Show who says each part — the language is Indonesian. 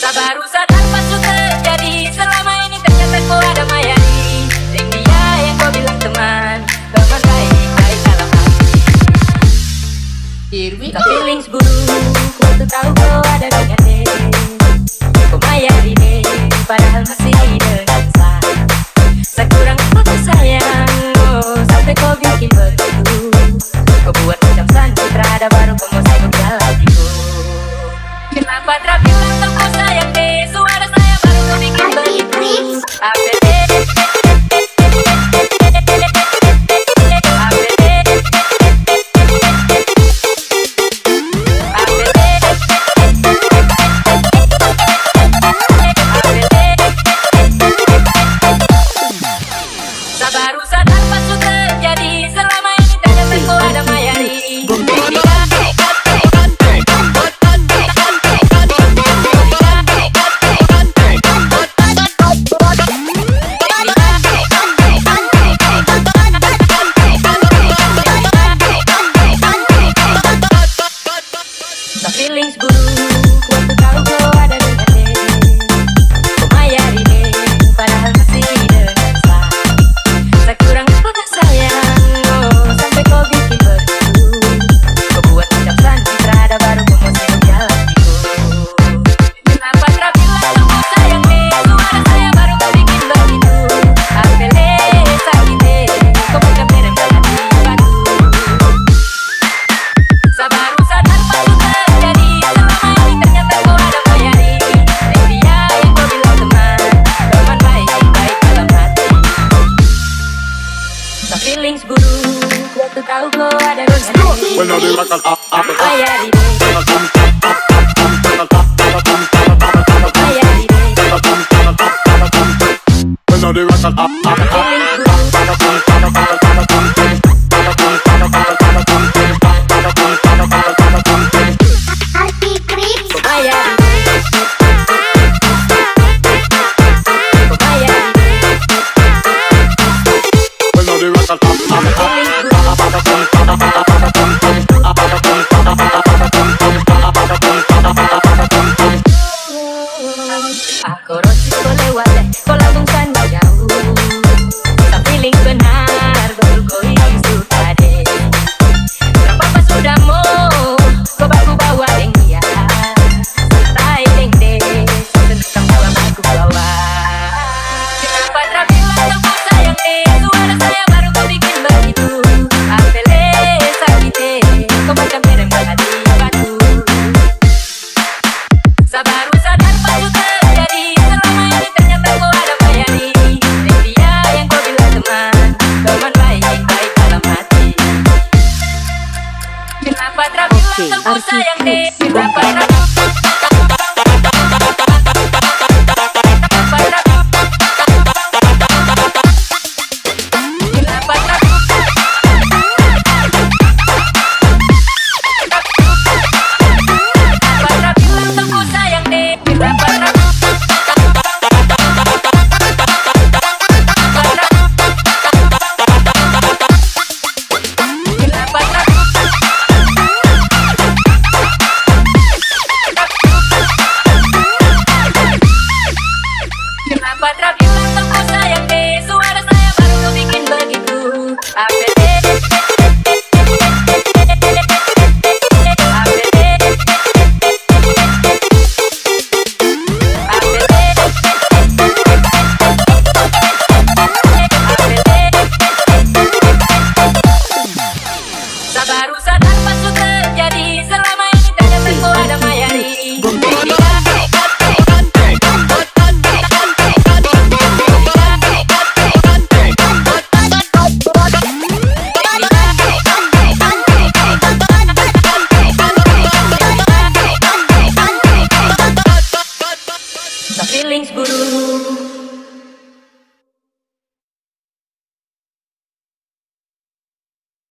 Speaker 1: Baru sadar pas sudah terjadi. Selama ini ternyata kau ada Mayari. Dan dia yang kau bilang teman baik dalam hati. The feelings buruk waktu tahu kau ada dengan dia. Kau Mayari deh, padahal masih dengan saya kurang putus sayang. Oh, sampai kau bikin begitu. Kau buat macam sandra, ada baru kau mau sibuk dalam hatiku. Kenapa terbilang kau sayang deh? Suara saya baru kau bikin begitu. Baru sadar pas sudah terjadi. Selama ini ternyata kau ada Mayari. Feelings buruk waktu tahu kau ada dengan dia. Kau Mayari deh, padahal masih dengan saya kurang putus sayang. Oh, sampai kau bikin begitu. Kau buat macam sandra, ada baru kau mau sibuk dalam hatiku. Kenapa terbilang kau sayang deh? Suara saya baru kau bikin begitu. Apele sakit deh, kau macam merem dalam hatiku. Baru sadar pas sudah terjadi. Selama ini ternyata kau ada Mayari. Dan dia yang kau bilang teman baik dalam hati. The feelings buruk waktu tahu kau ada dengan dia. Mayari deh, Mayari deh. Aku rosis kau lewat deh, kau langsung sana jauh. Tak feeling benar, betul kau ini suka deh. Berapa sudah mau kau baku bawa deng dia. Santai deng deh, tentang malam aku bawa. Kenapa terbilang kau sayang deh? Suara saya baru kau bikin begitu. Apele sakit deh, kau macam merem hati batu. Baru sadar pas sudah terjadi. Selama ini ternyata kau ada Mayari. Dan dia yang kau bilang teman baik dalam hati. Kenapa terbilang kau sayang deh? Kenapa terbilang kau sayang deh? Suara saya baru kau bikin begitu. Baru sadar pas sudah terjadi. Selama ini ternyata kau ada Mayari. The feelings buruk